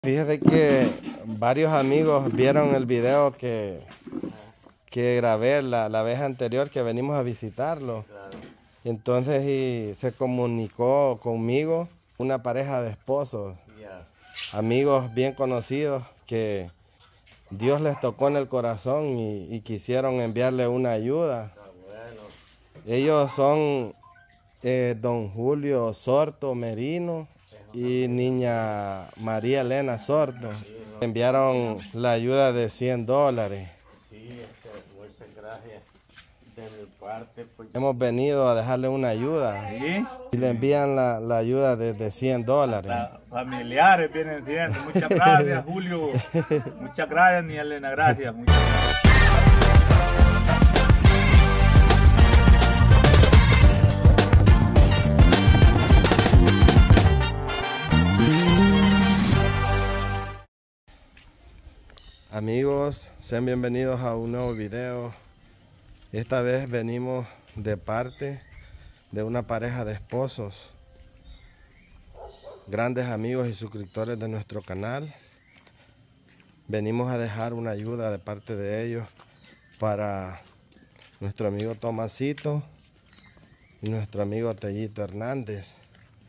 Fíjate que varios amigos vieron el video que grabé la vez anterior que venimos a visitarlo. Claro. Entonces se comunicó conmigo una pareja de esposos, amigos bien conocidos, que Dios les tocó en el corazón y quisieron enviarle una ayuda. Bueno. Ellos son don Julio Sorto Merino y niña María Elena Sorto. Enviaron la ayuda de $100. Sí, muchas gracias de mi parte. Pues. Hemos venido a dejarle una ayuda. ¿Sí? Y le envían la ayuda de $100. Familiares vienen siendo. Muchas gracias, Julio. Muchas gracias, ni Elena. Gracias. Muchas gracias. Amigos, sean bienvenidos a un nuevo video. Esta vez venimos de parte de una pareja de esposos, grandes amigos y suscriptores de nuestro canal. Venimos a dejar una ayuda de parte de ellos para nuestro amigo Tomasito y nuestro amigo Tellito Hernández.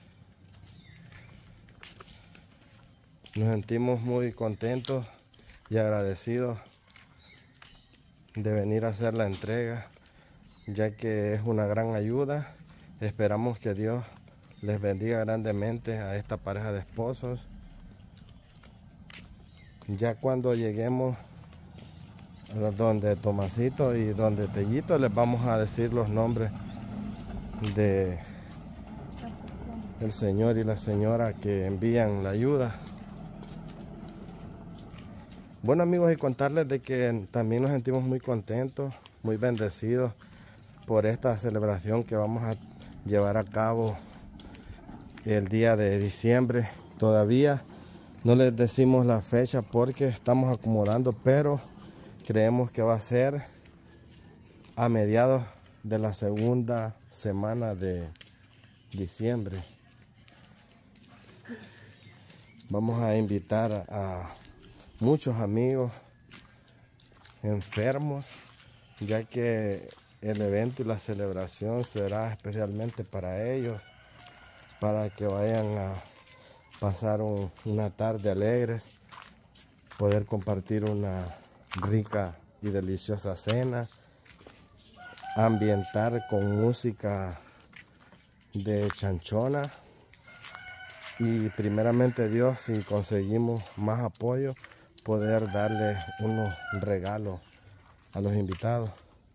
Nos sentimos muy contentos y agradecidos de venir a hacer la entrega, ya que es una gran ayuda. Esperamos que Dios les bendiga grandemente a esta pareja de esposos. Ya cuando lleguemos a donde Tomasito y donde Tellito, les vamos a decir los nombres de el señor y la señora que envían la ayuda. Bueno, amigos, y contarles de que también nos sentimos muy contentos, muy bendecidos por esta celebración que vamos a llevar a cabo el día de diciembre. Todavía no les decimos la fecha porque estamos acomodando, pero creemos que va a ser a mediados de la segunda semana de diciembre. Vamos a invitar a muchos amigos enfermos, ya que el evento y la celebración será especialmente para ellos, para que vayan a pasar una tarde alegres, poder compartir una rica y deliciosa cena, ambientar con música de chanchona y primeramente Dios, si conseguimos más apoyo, poder darle unos regalos a los invitados.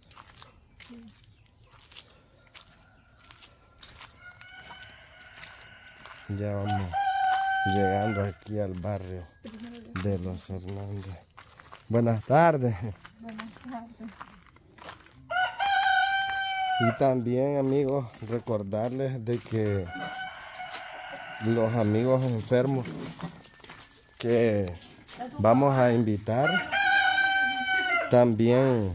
Ya vamos llegando aquí al barrio de los Hernández. Buenas tardes. Buenas tardes. Y también, amigos, recordarles de que los amigos enfermos que vamos a invitar, también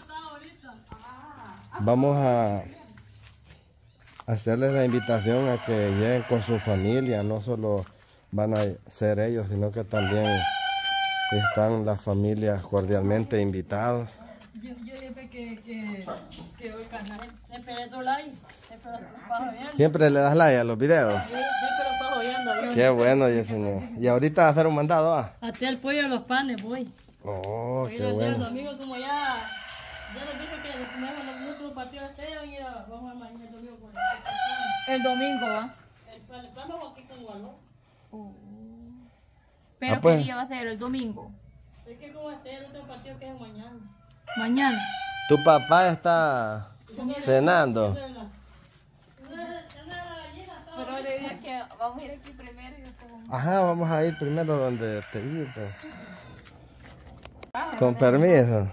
vamos a hacerles la invitación a que lleguen con su familia. No solo van a ser ellos, sino que también están las familias cordialmente invitados. Yo siempre que veo el canal, siempre le doy like, siempre lo paso viendo. ¿Siempre le das like a los videos? Sí, siempre lo paso viendo. Qué bueno, Yesenia. ¿Y ahorita va a hacer un mandado? Hasta el pollo a los panes voy. Oh, Voy qué a los bueno. amigos como ya les dije que comemos los últimos partidos de este año, vamos a mañana el domingo con el domingo, ¿va? Estamos aquí con valor. ¿Pero pues. qué día va a ser? ¿El domingo? Es que como este es el último partido que es mañana. ¿Mañana? ¿Tu papá está cenando? Pero le dije que vamos a ir aquí primero y después vamos. Ajá, vamos a ir primero donde Tellito. Con permiso.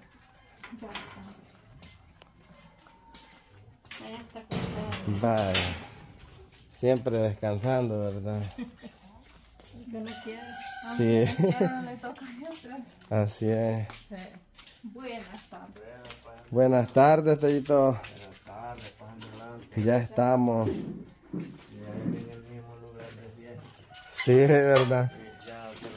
Vaya. Siempre descansando, ¿verdad? Que no quiere. Sí. Ya no le toca a él. Así es. Buenas tardes. Buenas tardes, Tellito. Buenas tardes, pasen adelante. Ya estamos. Y ahí en el mismo lugar de fiesta. Sí, es verdad. Ya,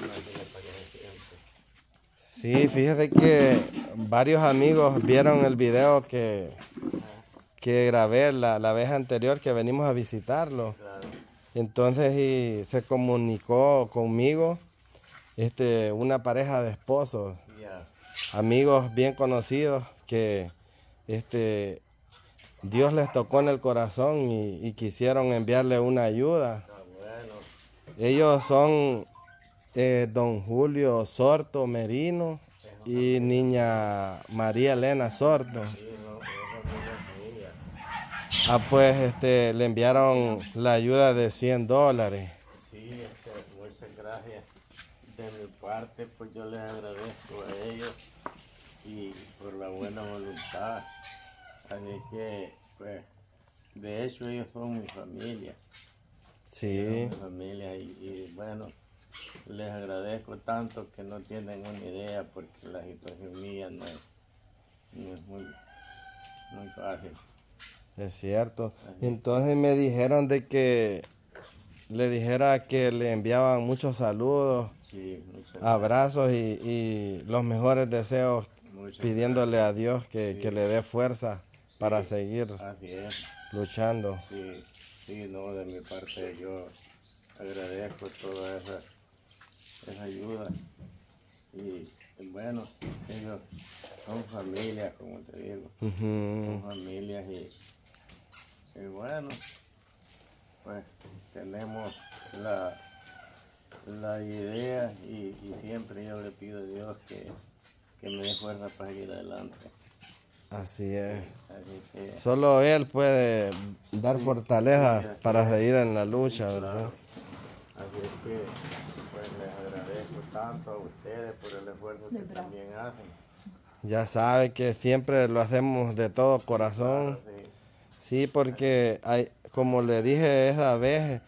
Sí, fíjate que varios amigos vieron el video que grabé la vez anterior que venimos a visitarlo. Claro. Entonces y se comunicó conmigo una pareja de esposos, Ya. amigos bien conocidos que Dios les tocó en el corazón y quisieron enviarle una ayuda. Está bueno. Ellos son don Julio Sorto Merino y niña María Elena Sorto. Sí, no, familia. Pues le enviaron la ayuda de $100. Sí, muchas gracias. De mi parte, pues yo les agradezco a ellos y por la buena voluntad. Así que, pues, de hecho ellos son mi familia. Sí, Son mi familia y bueno, les agradezco tanto que no tienen una idea porque la situación mía no es muy fácil. es cierto. Entonces me dijeron de que le dijera que le enviaban muchos saludos, Sí, muchas abrazos y los mejores deseos, muchas pidiéndole a Dios que le dé fuerza para seguir gracias. Así es. luchando. Sí, sí, no, de mi parte yo agradezco toda esa ayuda y bueno, ellos son familias, como te digo, son familias y bueno, pues tenemos la idea y siempre yo le pido a Dios que me dé fuerza para seguir adelante. Así es. Así que Solo Él puede dar fortaleza sí, para seguir en la lucha, ¿verdad? claro. Así es que pues les agradezco tanto a ustedes por el esfuerzo que también hacen. Ya sabe que siempre lo hacemos de todo corazón. Claro, sí. Sí, porque hay, como le dije esa vez,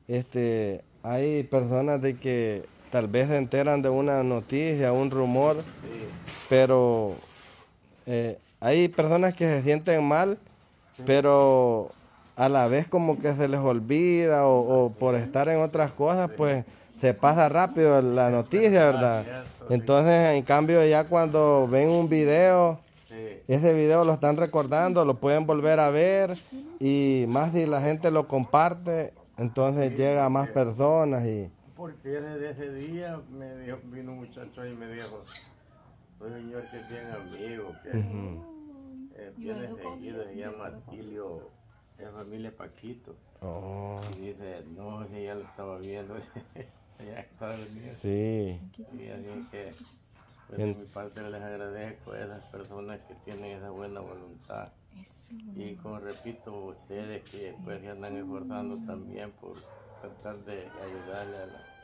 hay personas de que tal vez se enteran de una noticia, un rumor, Sí, pero hay personas que se sienten mal, pero a la vez como que se les olvida o por estar en otras cosas, pues se pasa rápido la noticia, ¿verdad? cierto, sí. Entonces, en cambio, ya cuando ven un video, sí, ese video lo están recordando, lo pueden volver a ver y más si la gente lo comparte, entonces llega a más personas y porque desde ese día vino un muchacho y me dijo, un señor que es bien amigo, que viene seguido, se llama Tilio, es familia Paquito. oh, Y dice, no, si ya lo estaba viendo, ya estaba viendo. sí, Y así que, pues, de mi parte les agradezco a esas personas que tienen esa buena voluntad. Y como repito, ustedes que pues se andan esforzando también por tratar de ayudarle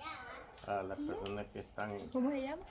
a las personas que están ¿Cómo se llama?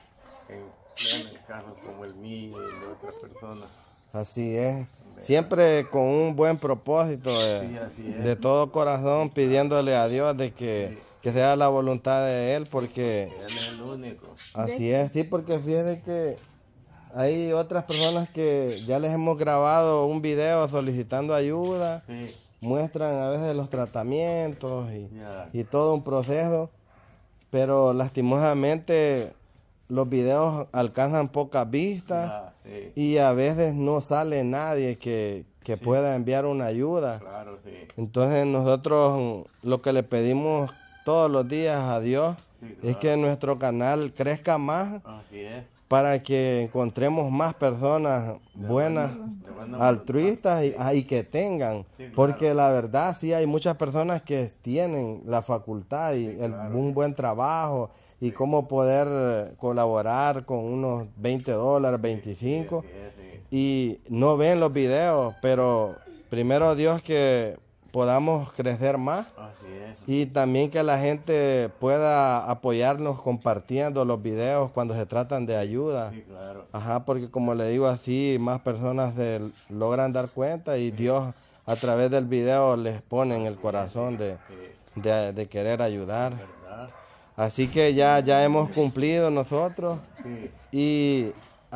en casos como el mío y de otras personas. así es. Siempre con un buen propósito Sí, así es. de todo corazón, pidiéndole a Dios de que sea la voluntad de Él, porque Él es el único. así es, sí, porque fíjate que hay otras personas que ya les hemos grabado un video solicitando ayuda, Sí, muestran a veces los tratamientos ya. y todo un proceso, pero lastimosamente los videos alcanzan pocas vistas Ya, sí, y a veces no sale nadie que pueda enviar una ayuda. claro, sí. Entonces nosotros lo que le pedimos todos los días a Dios Sí, es claro. que nuestro canal crezca más Así es. para que encontremos más personas buenas, De buena altruistas y que tengan, Sí, claro. porque la verdad sí hay muchas personas que tienen la facultad y un buen trabajo y cómo poder colaborar con unos $20, 25 Así es, sí. y no ven los videos, pero primero Dios que podamos crecer más. Así es. Y también que la gente pueda apoyarnos compartiendo los videos cuando se tratan de ayuda. Sí, claro. Ajá, porque como le digo así, más personas se logran dar cuenta y Dios a través del video les pone en el corazón Sí, de querer ayudar. ¿verdad? Así que ya hemos cumplido nosotros Sí, y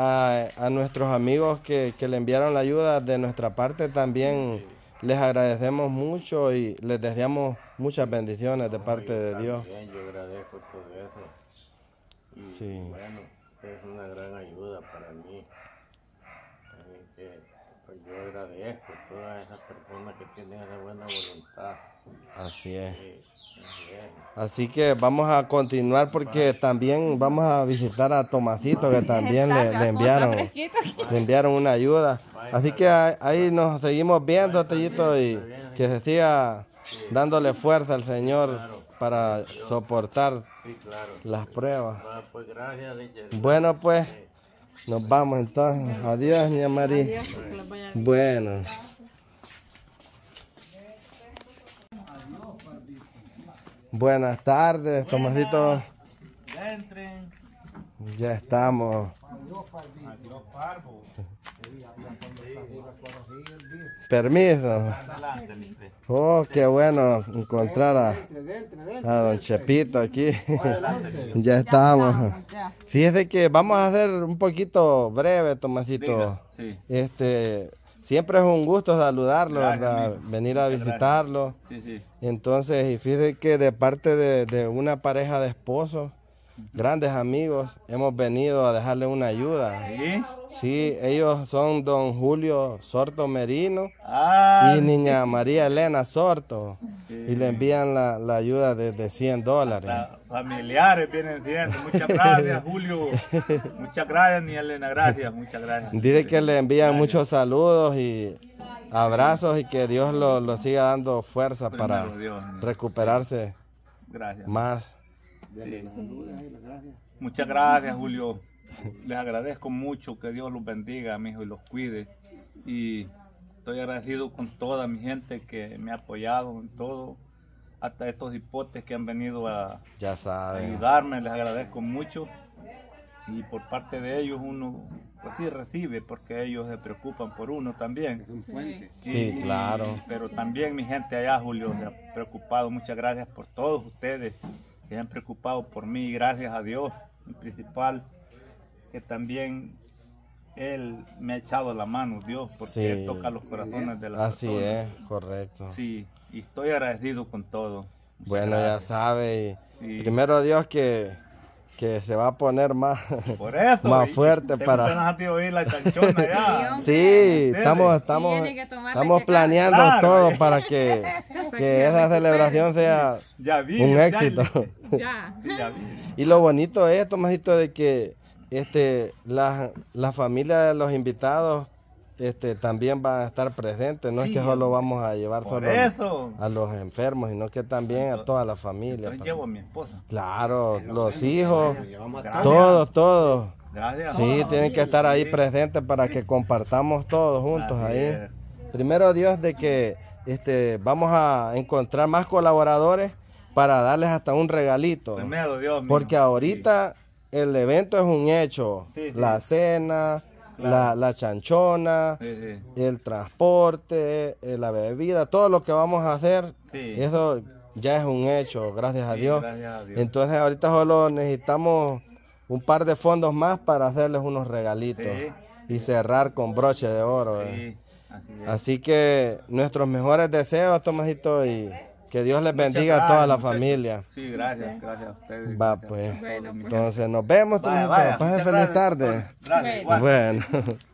a nuestros amigos que le enviaron la ayuda de nuestra parte también les agradecemos mucho y les deseamos muchas bendiciones de parte de Dios. también yo agradezco todo eso. Y Sí. bueno, es una gran ayuda para mí. Así que pues yo agradezco a todas esas personas que tienen esa buena voluntad. Así es. Sí, así es. Así que vamos a continuar porque también vamos a visitar a Tomasito, que también le enviaron una ayuda. Así que ahí nos seguimos viendo, Tellito, y que se siga dándole fuerza al Señor para soportar Sí, claro. las pruebas. Ah, pues gracias, Richard. Bueno, pues nos vamos entonces. Adiós, mi María. Bueno. Buenas tardes, Tomasito. Entren. Ya estamos. Adiós, Parvo. Permiso. Adelante, mi fe. Oh, qué bueno encontrar a don Chepito aquí. Ya estamos. Fíjese que vamos a hacer un poquito breve, Tomasito. Diga, sí. Siempre es un gusto saludarlo, Gracias, ¿verdad? amigo. Venir a Muchas visitarlo. Sí, sí. Entonces, y fíjese que de parte de una pareja de esposos, grandes amigos, hemos venido a dejarle una ayuda. ¿Sí? Sí, ellos son don Julio Sorto Merino Ah, y niña María Elena Sorto. Y le envían la ayuda de $100. familiares vienen siendo. Muchas gracias, Julio. Muchas gracias, ni Elena. Gracias, muchas gracias. Dice que le envían muchos saludos y abrazos y que Dios lo siga dando fuerza para Primero Dios. recuperarse Gracias. más. Sí. Muchas gracias, Julio. Les agradezco mucho, que Dios los bendiga, mi hijo, y los cuide. Y estoy agradecido con toda mi gente que me ha apoyado en todo, hasta estos hipotes que han venido a Ya saben. ayudarme, les agradezco mucho. Y por parte de ellos uno pues sí recibe, porque ellos se preocupan por uno también. Sí, claro. Pero también mi gente allá, Julio, se ha preocupado. Muchas gracias por todos ustedes que se han preocupado por mí. Gracias a Dios, en principal, que también Él me ha echado la mano, Dios, porque Sí. Él toca los corazones de las Así personas. es, correcto. Sí, y estoy agradecido con todo. Muchas Bueno, ya gracias. sabe. Y Sí. primero Dios que se va a poner más, Por eso. más y fuerte tengo para... ganas de oír la chanchona ya. Sí, estamos planeando Claro. todo para que esa celebración sea Ya vi. un ya éxito. Ya. Ya vi. Y lo bonito es, Tomasito, de que la familia de los invitados también van a estar presentes. No Sí, es que solo vamos a llevar Por solo eso. a los enfermos, sino que también a toda la familia. Entonces llevo a mi esposa. Claro, los hijos, Gracias. todos. Gracias. Sí, tienen que estar ahí presentes para que compartamos todos juntos Así ahí. es. Primero Dios de que vamos a encontrar más colaboradores para darles hasta un regalito. Primero Dios mío. Porque ahorita el evento es un hecho. Sí, sí. La cena, Claro. la chanchona, Sí, sí. el transporte, la bebida, todo lo que vamos a hacer, Sí. eso ya es un hecho, gracias a Sí, Dios. gracias a Dios. Entonces ahorita solo necesitamos un par de fondos más para hacerles unos regalitos Sí. y cerrar con broche de oro. Sí, así es. Así que nuestros mejores deseos, Tomasito, y que Dios les Muchas bendiga a toda la muchachos. familia. Sí, gracias a ustedes. Va, gracias pues. a todos, mi gente. Entonces nos vemos, Vaya, Tomasito. vaya, Pase muchas feliz gracias. tarde. Gracias, igual. Bueno.